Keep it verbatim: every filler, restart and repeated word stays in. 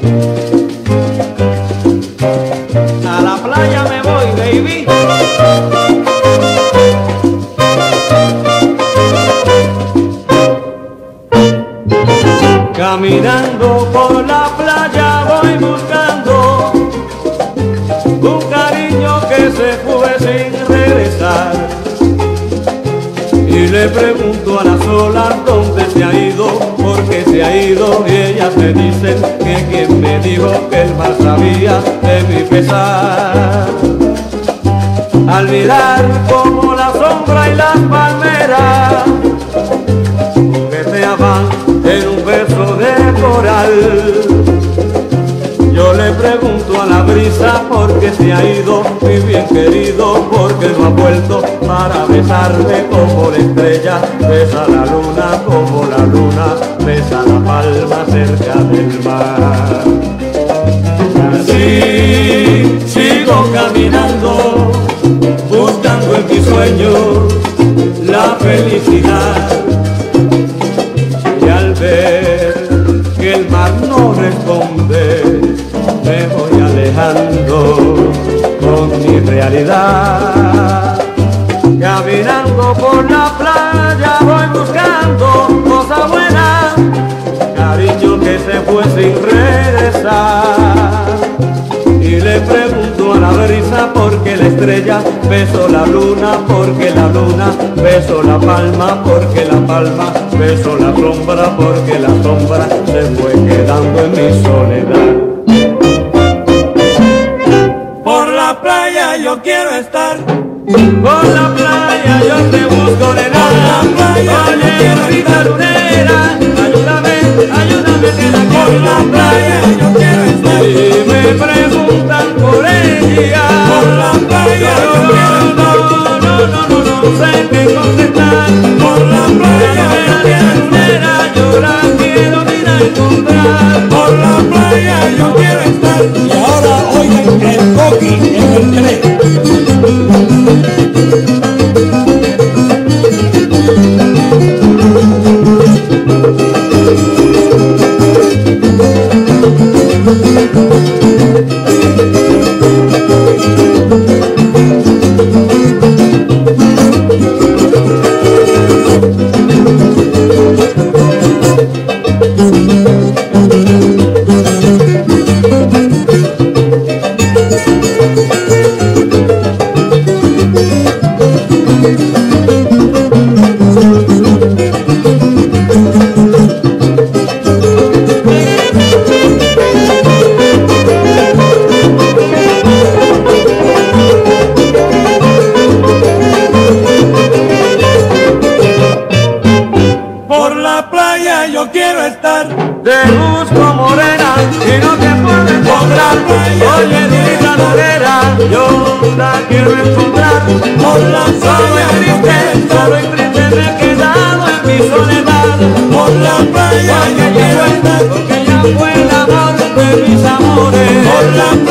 A la playa me voy, baby. Caminando por la playa voy buscando un cariño que se fue sin regresar. Y le pregunto a las olas dónde se ha ido, por qué se ha ido, y ellas me dicen que quien me dijo que el mar sabía de mi pesar. Al mirar como la sombra y las palmeras jugueteaban en un beso de coral, yo le pregunto a la brisa por qué se ha ido, mi bien querido, porque no ha vuelto para besarme como la estrella besa la luna, como la luna besa la palma cerca del mar. Así sigo caminando, buscando en mis sueños la felicidad, y al ver que el mar no responde, me voy alejando con mi realidad. Caminando por la playa voy buscando cosas buenas, cariño que se fue sin regresar. Y le pregunto a la brisa por qué la estrella besó la luna, porque la luna besó la palma, porque la palma besó la sombra, porque la sombra se fue quedando en mi soledad. Por la playa yo quiero estar, por la playa yo te busco, nena. Por la playa yo quiero estar, lunera, ayúdame, ayúdame que la quiero. Por la playa yo quiero estar. Y me preguntan por ella, por la playa yo quiero estar. No, no, no, no, no sé qué contestar. Por la playa yo quiero estar, yo la quiero ir a encontrar. Por la playa yo quiero estar. Y ahora oigan el coqui en el tren. Yo quiero estar, te busco morena y no te puedo encontrar. Oye, Durita Noguera, yo la quiero encontrar. Por la playa triste, solo y triste me he quedado en mi soledad. Por la playa yo quiero estar, porque ella fue el amor de mis amores. Por la